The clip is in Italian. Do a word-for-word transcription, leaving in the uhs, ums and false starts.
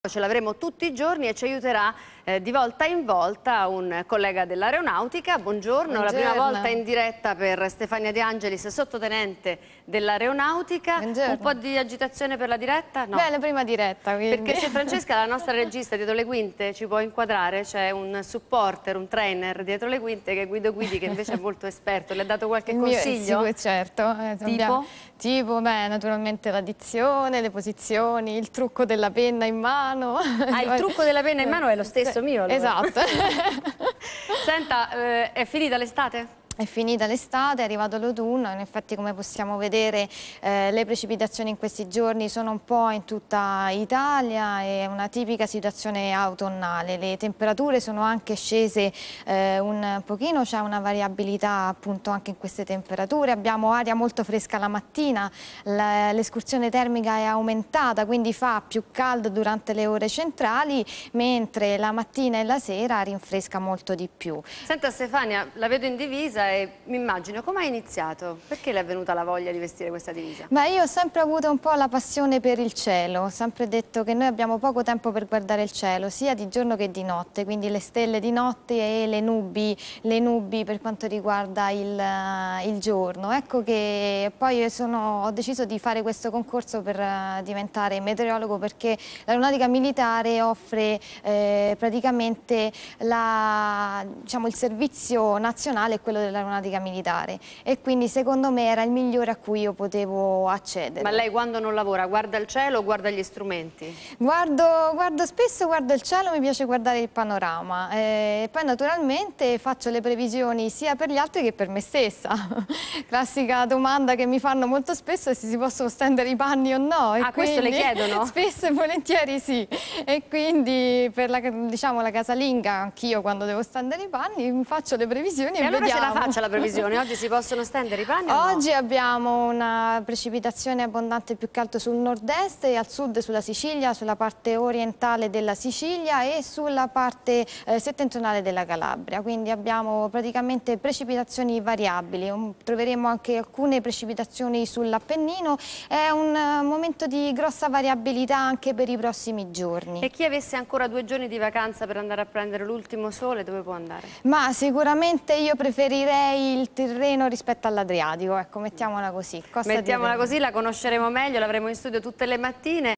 Ce l'avremo tutti i giorni e ci aiuterà eh, di volta in volta un collega dell'aeronautica. Buongiorno, Buongiorno, la prima volta in diretta per Stefania De Angelis, sottotenente dell'aeronautica. Un po' di agitazione per la diretta? No. Beh, la prima diretta. Quindi. Perché se Francesca, la nostra regista dietro le quinte, ci può inquadrare, c'è un supporter, un trainer dietro le quinte che è Guido Guidi, che invece è molto esperto. Le ha dato qualche consiglio? Sì, certo. Eh, tipo? Abbiamo, tipo, beh, naturalmente la dizione, le posizioni, il trucco della penna in mano. Ah, il trucco della penna in mano è lo stesso mio, allora. Esatto. Senta, eh, è finita l'estate? È finita l'estate, è arrivato l'autunno, in effetti come possiamo vedere eh, le precipitazioni in questi giorni sono un po' in tutta Italia, è una tipica situazione autunnale, le temperature sono anche scese eh, un pochino, c'è una variabilità appunto anche in queste temperature, abbiamo aria molto fresca la mattina, l'escursione termica è aumentata, quindi fa più caldo durante le ore centrali, mentre la mattina e la sera rinfresca molto di più. Senta Stefania, la vedo in divisa e mi immagino come ha iniziato? Perché le è venuta la voglia di vestire questa divisa? Beh, io ho sempre avuto un po' la passione per il cielo, ho sempre detto che noi abbiamo poco tempo per guardare il cielo, sia di giorno che di notte, quindi le stelle di notte e le nubi, le nubi per quanto riguarda il, il giorno. Ecco che poi sono, ho deciso di fare questo concorso per uh, diventare meteorologo, perché l'aeronautica militare offre eh, praticamente la, diciamo, il servizio nazionale è quello dell'aeronautica militare e quindi secondo me era il migliore a cui io potevo accedere. Ma lei quando non lavora guarda il cielo o guarda gli strumenti? Guardo, guardo spesso, guardo il cielo, mi piace guardare il panorama e poi naturalmente faccio le previsioni sia per gli altri che per me stessa. Classica domanda che mi fanno molto spesso è se si possono stendere i panni o no. E ah, questo le chiedono? Spesso e volentieri sì. E quindi per la, diciamo, la casalinga anch'io quando devo stendere i panni faccio le previsioni e, e allora vediamo. Ce la faccia la previsione, oggi si possono stendere i panni Oggi o no? abbiamo una precipitazione abbondante più che altro sul nord-est e al sud sulla Sicilia, sulla parte orientale della Sicilia e sulla parte eh, settentrionale della Calabria, quindi abbiamo praticamente precipitazioni variabili, um, troveremo anche alcune precipitazioni sull'Appennino, è un uh, momento di grossa variabilità anche per i prossimi giorni. E chi avesse ancora due giorni di vacanza per andare a prendere l'ultimo sole, dove può andare? Ma sicuramente io preferirei il Tirreno rispetto all'Adriatico, ecco, mettiamola così. Costa Mettiamola Tirreno. così, la conosceremo meglio, l'avremo in studio tutte le mattine.